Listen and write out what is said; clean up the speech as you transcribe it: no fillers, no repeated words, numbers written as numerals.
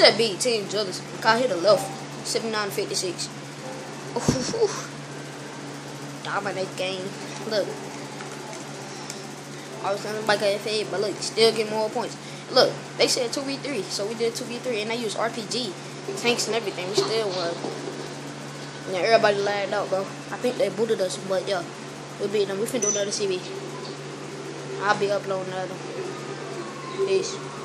just beat Team Jealous. Got hit the left. 79-56. Dominate game. Look. I was trying to bike a FA, but look, still get more points. Look, they said 2v3, so we did 2v3, and they used RPG, tanks, and everything. We still won. And everybody lagged out, bro. I think they booted us, but yeah, we beat them. We finna do another CV. I'll be uploading another. Peace.